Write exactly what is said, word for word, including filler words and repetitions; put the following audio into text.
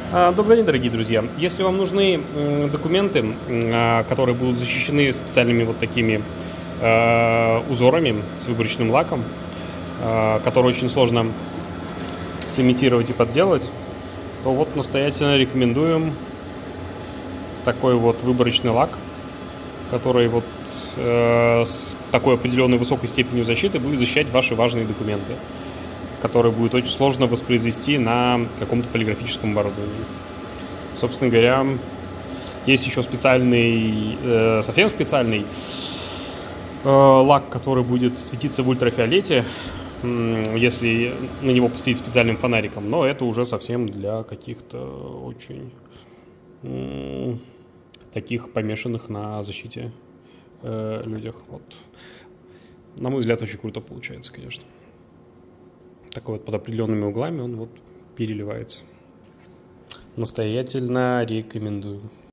А, Добрый день, дорогие друзья. Если вам нужны м, документы, м, а, которые будут защищены специальными вот такими э, узорами с выборочным лаком, э, который очень сложно сымитировать и подделать, то вот настоятельно рекомендуем такой вот выборочный лак, который вот э, с такой определенной высокой степенью защиты будет защищать ваши важные документы, которые будет очень сложно воспроизвести на каком-то полиграфическом оборудовании. Собственно говоря, есть еще специальный, э, совсем специальный э, лак, который будет светиться в ультрафиолете, м, если на него посветить специальным фонариком, но это уже совсем для каких-то очень м, таких помешанных на защите э, людях. Вот. На мой взгляд, очень круто получается, конечно. Такой вот под определенными углами он вот переливается. Настоятельно рекомендую.